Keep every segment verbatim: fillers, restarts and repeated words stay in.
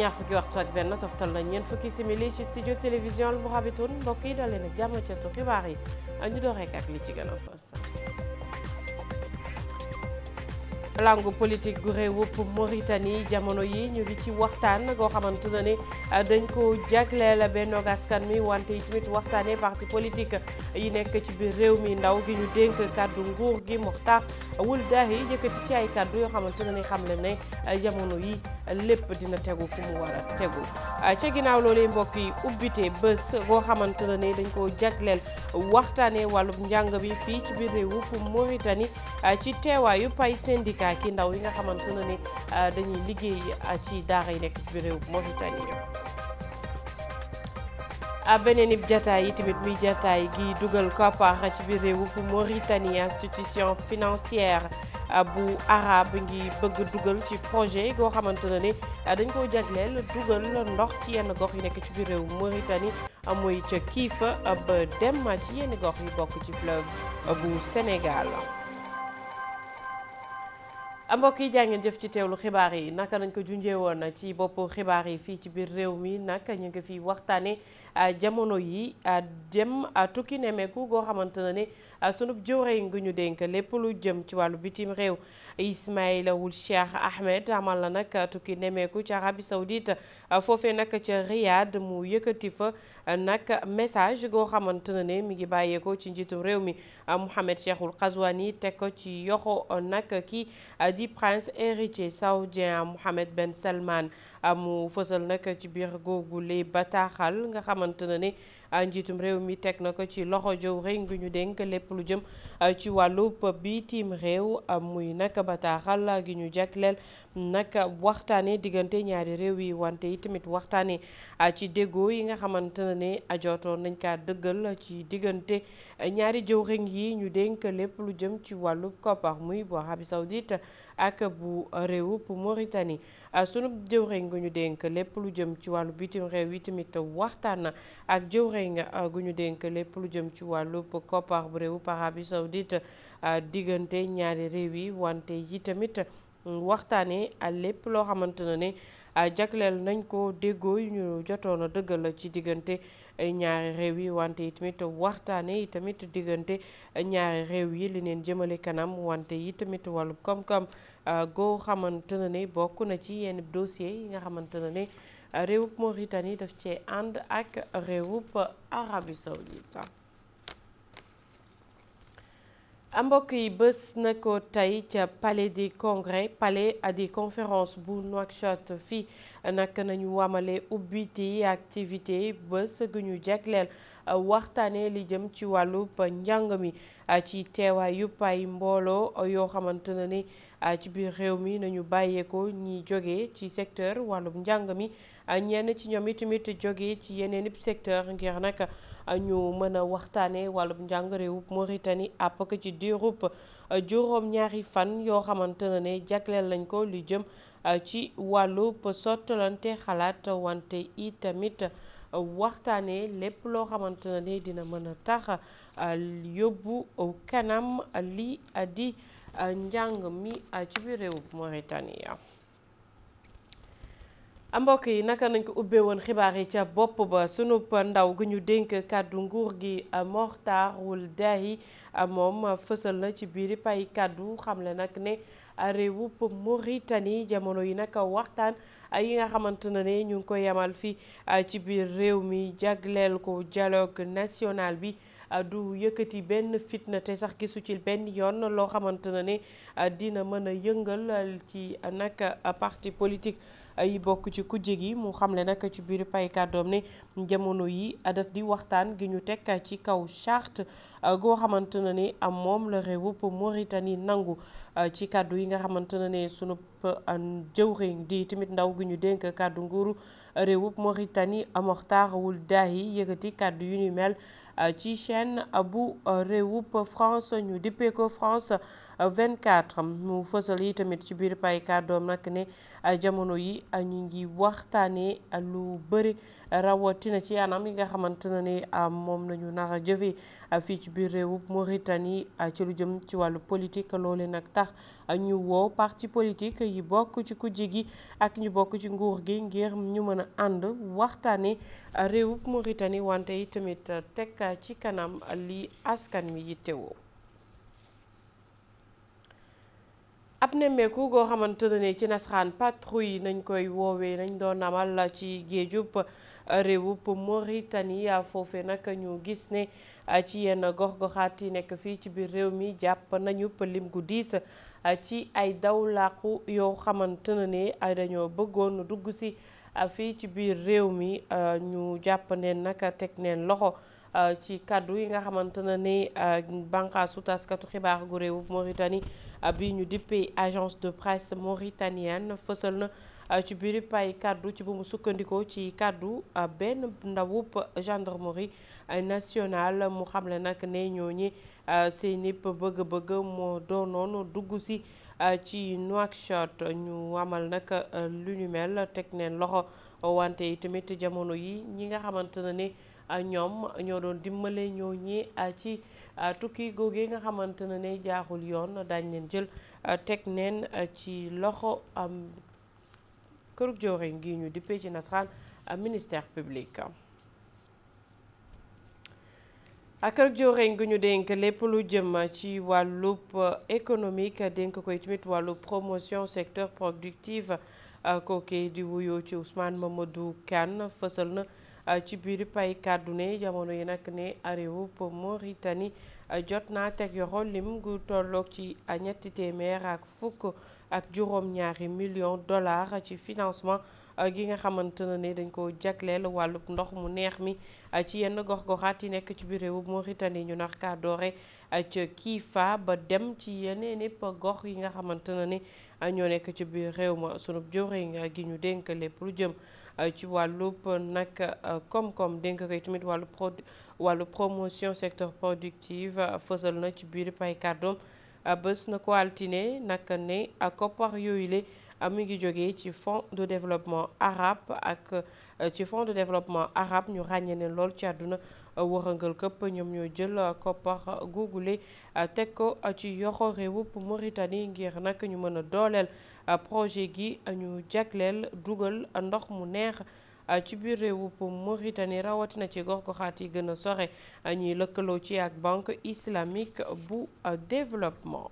ñaar fukki waxtu ak benn toftal na ñeent fukki simili ci studio télévision Al Mourabitoun mbokk yi dalee nag jàmm ca xibaar yi ñu door rek ak li ci gën a fës. langue politique gu réewup Mauritanie jamono yi ñu ngi ci waxtaan goo xamante ne ni dañ ko jagleel Benno Askan Wi wante yi tamit waxtaanee parti politique yi nekk ci biir réew mi ndaw gi ñu dénk kàddu nguur gi Mokhtar Ould Dahi yëkkati ci ay kàddu yoo xamante ne ni xam le ne jamono yi lépp dina tegu fu mu war a tegu ca ginnaaw loolu mbokk yi ubbite bés goo xamante ne ni dañ ko jagleel waxtaanee wàllum njàng bi fii ci biir réewup Mauritanie ci teewaayu pay syndicat ki ndaw yi nga xamante ne ni dañuy liggéey ci daara yi nekk ci biir réew Mauritanie beneen ib jataay yi tamit muy jataay gi dugal koppar ci biir réew Mauritanie institution financière bu arabe ngi bëgg dugal ci projet goo xamante ne ni dañ koo jagleel dugal ndox ci yenn gox yi nekk ci biir réew Mauritanie muy ca Kiifa ba dem ci yenn gox yi bokk ci fleuve bu Sénégal. mbokk yi jàngeen jëf ci teewlu xibaar yi naka nañ ko junjee woon ci boppu xibaar yi fii ci biir réew mi nag ñu ngi fi waxtaane jamono yi dem tukki nemeeku goo xamante ne ni sunub jëwriñ ngi ñu dénk lépp lu jëm ci wàllu bitim réew Ismaïla Ould Cheikh Ahmed amal na nag tukki nemeeku ci Arabie Saoudite foofee nag ca Riyad mu yëkkati fa nag message goo xamante ne ne mi ngi bàyyeeko ci njiitum réew mi Mohamed Cheikhul Qazwani teg ko ci yoxo nag kii di prince héritier saoudien Mohammed Ben Salman mu fësal nag ci biir googu lay bataaxal nga xamante ne ne njiitum réew mi teg na ko ci loxo jëwriñ gi ñu dénk lépp lu jëm ci wàllu bitim réew muy nag bataaxal gi ñu jagleel nag waxtaane diggante ñaari réew yi wante yi tamit waxtaane ci déggoo yi nga xamante ne ne ajootoon nañ kaa dëggal ci diggante ñaari jëwriñ yi ñu dénk lépp lu jëm ci wàllu koppar muy bu Arabie Saoudite ak bu réewup Mauritanie sunu jëwriñ gu ñu dénk lépp lu jëm ci wàllu bitim réew yi tamit waxtaan na ak jëwriñ gu ñu dénk lépp lu jëm ci wàllu koppar bu réewup Arabie Saoudite diggante ñaari réew yi wante yi tamit waxtaanee lépp loo xamante ne ne jagleel nañ ko déggoo yu ñu jotoon a dëggal ci diggante ñaari réew yi wante yi tamit waxtaanee yi tamit diggante ñaari réew yi li neen jëmale kanam wante yi tamit wàllu koom-koom goo xamante ne ne bokk na ci yenn dossier yi nga xamante ne ne réewub Mauritanie daf cee ànd ak réewub Arabie Saoudite mbokk yi bés na ko tey ca palais du congrès palais di conférence bu Nouakchott fii nag nañu wamale ubbiti activité bés gu ñu jagleel waxtaane li jëm ci wàllu njàng mi ci teewaayu ay mbooloo yoo xamante ne ni ci biir réew mi nañu bàyyeeko ñi jóge ci secteur wàllum njàng mi ñenn ci ñoom itamit jóge ci yeneen ib secteur ngir nag ñu mën a waxtaane wàllum njàng réewub Mauritanie àpp ko ci diirub juróom ñaari fan yoo xamante ne ne jagleel lañ ko lu jëm ci wàllu sottalante xalaat wante i tamit waxtaane lépp loo xamante ne ne dina mën a tax yóbbu kanam li di njàng mi ci biir réewub Mauritanie mbokk yi naka nañ ko ubbee woon xibaar yi ca bopp ba sunu ndaw gu ñu dénk kàddu nguur gi Mokhtar Ould Dahi moom fësal na ci biir pay kàddu xamle nag ne réewub Mauritanie jamono yi nag waxtaan yi nga xamante ne ne ñu ngi ko yemal fii ci biir réew mi jagleel ko dialogue national bi du yëkkati benn fitna te sax gisu ci benn yoon loo xamante ne ne dina mën a yëngal ci nag parti politique yi bokk ci kujje gi mu xamle nag ci biir pay kàddoom ne jamono yi daf di waxtaan gi ñu teg ci kaw charte goo xamante ne ne am moom la réewub Mauritanie nangu ci kàddu yi nga xamante ne ne sunu jëwriñ di tamit ndaw gi ñu dénk kàddu nguuru réewub Mauritanie Mokhtar Ould Dahi yëkkati kàddu yu ni mel ci chaîne bu réewub France ñu dippee ko France vingt-quatre mu fësal yi tamit ci biir pay kàddoom nag ne jamono yi ñu ngi waxtaanee lu bëri rawatina ci anam yi nga xamante ne ni moom nañu nar a jëfee fii ci biir réewub Mauritanie ci lu jëm ci wàllu politique loole nag tax ñu woo parti politique yi bokk ci kujje gi ak ñu bokk ci nguur gi ngir ñu mën a ànd waxtaanee réewub Mauritanie wante yi tamit teg ci kanam li askan mi yittewoo. ab nemmeeku goo xamante ne ci nasaraan patrouille nañ koy woowee nañ doon amal ci géejub réewub Mauritanie foofee nag ñu gis ne ci yenn gox-goxaat yi nekk fii ci biir réew mi jàpp nañu lim gu diis ci ay dawlaqu yoo xamante ne dañoo bëggoon dugg si fii ci biir réew mi ñu jàpp neen nag teg neen loxo ci kaddu yi nga xamante ne ni bànqaasu taskatu xibaar gu réewub Mauritanie bi ñu dippee agence de presse mauritanienne fësal na ci biir pay kaddu ci bu mu sukkandikoo ci kaddu benn ndawub gendarmerie nationale mu xamle nag ne ñooñi seeni bëgg-bëgg moo doonoon dugg si ci Nouakchott ñu amal nag lu ñu mel teg neen loxo wante yi tamit jamono yi ñi nga xamante ne ni ñoom ñoo doon dimbale ñoo ñi ci tukki googee nga xamante ne ne jaaxul yoon dañ leen jël teg neen ci loxo am kërug jooriñ gi ñu dippee ci nasaraan ministère public. ak kërug jooriñ gi ñu dénk lépp lu jëm ci wàllub économique dénk koy tamit wàllu promotion secteur productif kooke di wuyoo ci Ousmane Mamadou Kane fësal na ci biir pay kàddu ne jamono yi nag ne réewub Mauritanie jot naa teg yoxo lim gu tolloog ci ñetti téeméer ak fukk ak juróom-ñaari million dollars ci financement gi nga xamante ne dañ ko jagleel wàllub ndox mu neex mi ci yenn gox-goxaat yi nekk ci biir réewub Mauritanie ñu nar kaa doore ca Kifa ba dem ci yeneen yëpp gox yi nga xamante ne ñoo nekk ci biir réew ma sunub jëwriñ gi ñu dénk lépp lu jëm ci wàllub nag koom-koom dénk koy tamit wàllu pro wàllu promotion secteur productif fësal na ci biir pay kàddoom bés na ko altine nag ne koppar yooyu le mi ngi jógee ci fonds de développement arabe ak ci fonds de développement arabe ñu ràññee ne lool ci àdduna wërëngal këpp ñoom ñoo jël koppar googule teg ko ci yoxo réewub Mauritanie ngir nag ñu mën a dooleel projet gi ñu jagleel dugal ndox mu neex ci biir réewub Mauritanie rawatina ci gox-goxaat yi gën a sore ñuy lëkkaloo ci ak banque islamique bu développement.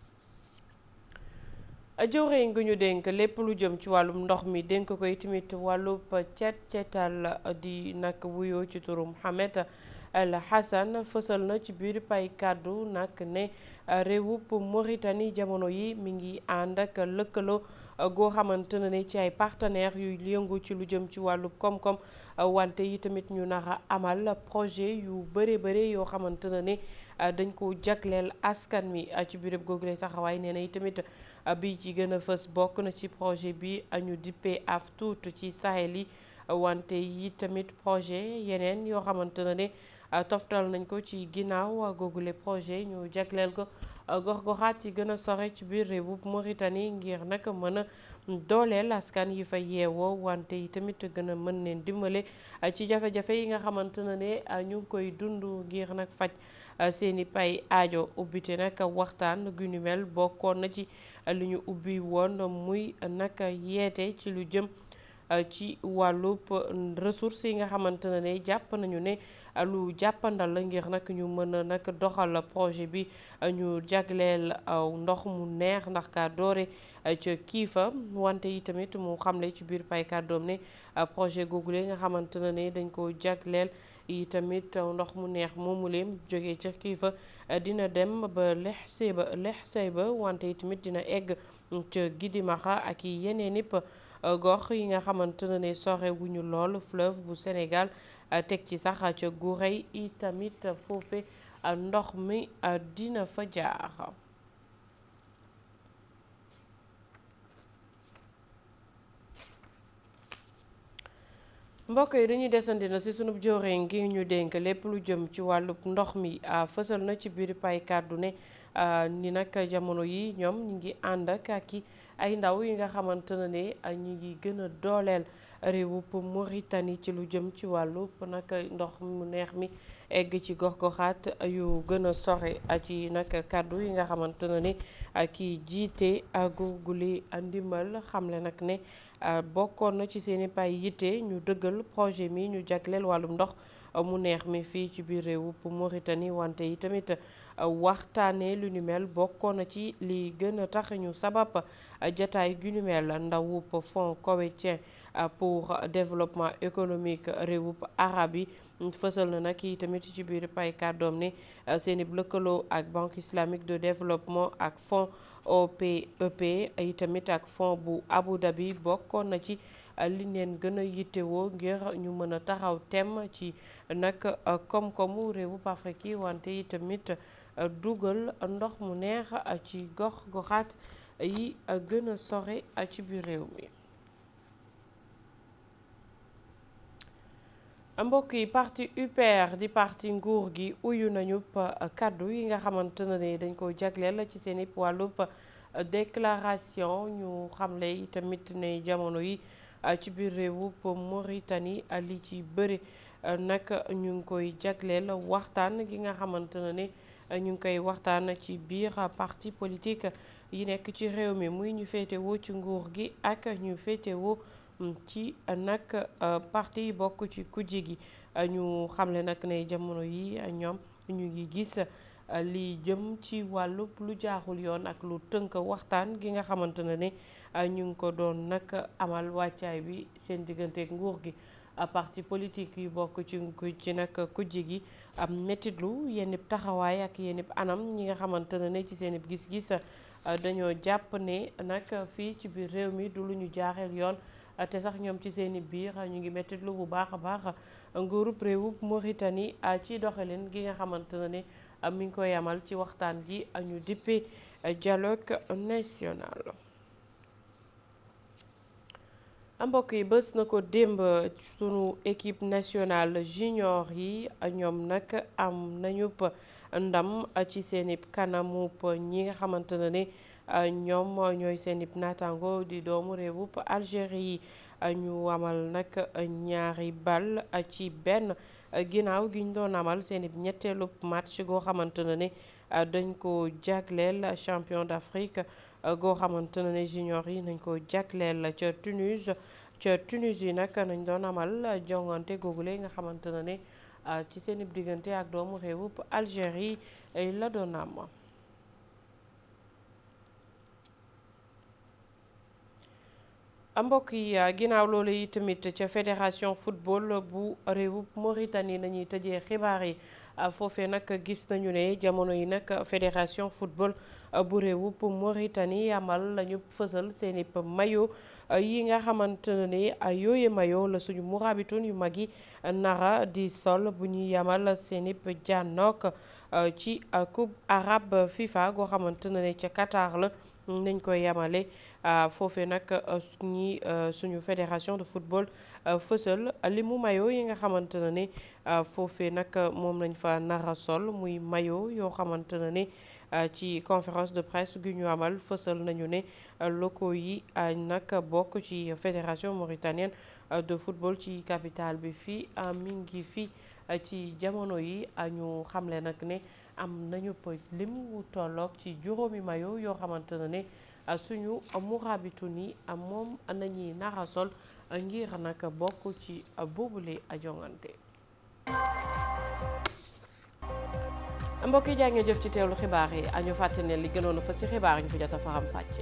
jëwriñ ngi ñu dénk lépp lu jëm ci wàllum ndox mi dénk koy tamit wàllub cet cetal di nag wuyoo ci turu Mohamed El Hassan fësal na ci biir pay kàddu nag ne réewub Mauritanie jamono yi mi ngi ànd ak lëkkaloo goo xamante ne ci ay partenaires yuy yëngu ci lu jëm ci wàllub koom-koom wante yi tamit ñu nar a amal projet yu bëre bëre yoo xamante ne dañ ko jagleel askan mi ci biir googu taxawaay nee na yi tamit bi ci gën a fës bokk na ci projet bi ñu dippee Aftout ci Sahel yi wante yi tamit projet yeneen yoo xamante ne toftal nañ ko ci ginnaaw googule projet ñu jagleel ko gox-goxaat yi gën a sore ci biir réewub Mauritanie ngir nag mën a dooleel askan yi fa yeewoo wante yi tamit gën a mën leen dimbale ci jafe-jafe yi nga xamante ne ñu ngi koy dund ngir nag faj seeni pay aajo ubbite nag waxtaan gu ñu mel bokkoon na ci li ñu ubbi woon muy nag yeete ci lu jëm ci wàllub ressources yi nga xamante ne jàpp nañu ne lu jàppandal la ngir nag ñu mën a nag doxal projet bi ñu jagleel ndox mu neex ndax ka doore ca Kifa wante yi tamit mu xamle ci biir pay kàddoom ne projet googule nga xamante ne dañ ko jagleel yi tamit ndox mu neex moomu leen jógee ca Kifa dina dem ba lex say ba lex say ba wante yi tamit dina egg ca Gidimaxa ak yi yeneen yëpp gox yi nga xamante ne sore wuñu lool fleuve bu Sénégal teg ci sax ca Gouray yi tamit foofe ndox mi dina fa jaar. mbokk yi dañuy desandi na ci sunub jooree ngi ñu dénk lépp lu jëm ci wàllub ndox mi fësal na ci biir pay kàddu ne ni nag jamono yi ñoom ñi ngi ànd ak ak ay ndaw yi nga xamante ne ñi ngi gën a dooleel réewub Mauritanie ci lu jëm ci wàllub nag ndox mu neex mi egg ci gox-goxaat yu gën a sore ci nag kàddu yi nga xamante ne ni kii jiite googuli ndimbal xamle nag ne bokkoon na ci seeni pay yitte ñu dëggal projet mi ñu jagleel wàllum ndox mu neex mi fii ci biir réewub Mauritanie wante yi tamit waxtaanee lu ni mel bokkoon na ci li gën a tax ñu sabab jataay gu ni mel ndawub fonds koweïtien pour développement économique réewub arab yi fësal na nag yi tamit ci biir pay kàddoom ne seeni lëkkaloo ak banque islamique de développement ak fonds O P E P yi tamit ak fonds bu Abu Dhabi bokkoon na ci li leen gën a yittewoo ngir ñu mën a taxaw tem ci nag koom-koomu réewub Afrique yi wante yi tamit dugal ndox mu neex ci gox goxaat yi gën a sore ci biir réew mi. mbokk yi parti U P R di parti nguur gi uyu nañu kaddu yi nga xamante ne dañ ko jagleel ci seen i wàllub déclaration ñu xamle yi tamit ne jamono yi ci biir réewub Mauritanie li ci bëri nag ñu ngi koy jagleel waxtaan gi nga xamante ne ñu ngi koy waxtaan ci biir parti politique yi nekk ci réew mi muy ñu féetewoo ci nguur gi ak ñu féetewoo ci nag parti yi bokk ci kujje gi ñu xamle nag ne jamono yi ñoom ñu ngi gis li jëm ci wàllub lu jaaxul yoon ak lu tënk waxtaan gi nga xamante ne ne ñu ngi ko doon nag amal wàccaay bi seen digganteeg nguur gi parti politique yi bokk ci ci nag kujje gi am mettitlu yenn taxawaay ak yenn anam ñi nga xamante ne ne ci seen gis-gis dañoo jàpp ne nag fii ci biir réew mi du lu ñu jaaxeel yoon te sax ñoom ci seeni biir ñu ngi mettitlu bu baax a baax nguurub réewub Mauritanie ci doxalin gi nga xamante ne ne mi ngi koy amal ci waxtaan ji ñu dippe dialogue national. mbokk yi bés na ko démb sunu équipe nationale junior yi ñoom nag am nañu ndam ci seeni kanamu ñi nga xamante ne ne ñoom ñooy seeni naataango di doomu réewub Algérie yi ñu amal nag ñaari bal ci benn ginnaaw gi ñu doon amal seeni ñetteelu match goo xamante ne ne dañ ko jagleel champion d'Afrique goo xamante ne junior yi nañ ko jagleel ca Tunis ca Tunisie nag nañ doon amal jongante googule nga xamante ne ne ci seen diggante ak doomu réewub Algérie la doon am. mbokk yi ginnaaw loolu yi tamit ca fédération football bu réewub Mauritanie nañuy tëjee xibaar yi foofee nag gis nañu ne jamono yi nag fédération football bu réewub Mauritanie amal lañu fësal seeni mayo yi nga xamante ne yooye mayo la suñu murabitun yu mag yi nara di sol bu ñuy yamal seeni jànnook ci coupe arabe FIFA goo xamante ne ca Qatar la nañ koy yamale foofee nag ñi suñu fédération de football fësal li mu mayo yi nga xamante ne ne foofee nag moom lañ fa nara sol muy mayo yoo xamante ne ne ci conférence de presse gu ñu amal fësal nañu ne locaux yi nag bokk ci fédération mauritanienne de football ci capitale bi fii mi ngi fii ci jamono yi ñu xamle nag ne am nañu pëj lim wu tolloog ci juróomi mayo yoo xamante ne ne suñu murabitu ni moom nañuy nara sol ngir nag bokk ci boobule jongante. mbokk yi jaa ngeen jëf ci teewlu xibaar yi añu fàtte ne li gënoon a fa ci xibaar yi ñu fi jot a faram fàcce.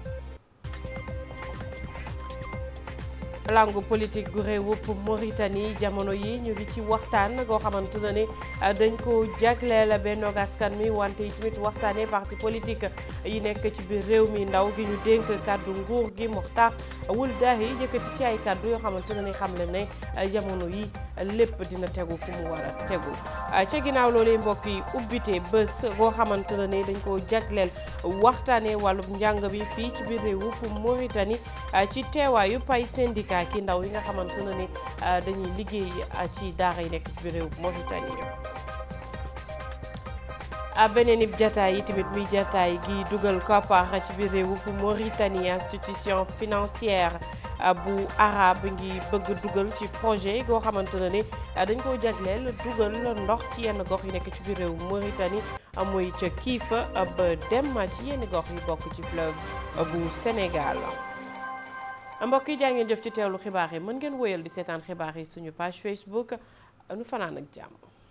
langue politique gu réewub Mauritanie jamono yi ñu ngi ci waxtaan goo xamante ne ne dañ ko jagleel Benno Askan Wi wante yi tamit waxtaanee parti politique yi nekk ci biir réew mi ndaw gi ñu dénk kàddu nguur gi Mokhtar Ould Dahi yëkkati ci ay kàddu yoo xamante ne ni xam le ne jamono yi lépp dina tegu fu mu war a tegu ca ginnaaw loolu mbokk yi ubbite bés goo xamante ne ni dañ ko jagleel waxtaanee wàllum njàng bi fii ci biir réewub Mauritanie ci teewaayu pay syndicat ki ndaw yi nga xamante ne ni dañuy liggéey ci daara yi nekk ci biir réew Mauritanie. beneen ib jataay yi tamit muy jataay gi dugal koppar ci biir réewu Mauritanie. Institution financière bu arabe ngi bëgg dugal ci projet goo xamante ne ni dañ koo jagleel dugal ndox ci yenn gox yi nekk ci biir réewu Mauritanie muy ca Kiifa ba dem ci yenn gox yu bokk ci fleuve bu Sénégal. mbokk yi jaa ngeen jëf ci teewlu xibaar yi mën ngeen wóyal di seetaan xibaar yi suñu page Facebook nu fanaan ak jàmm.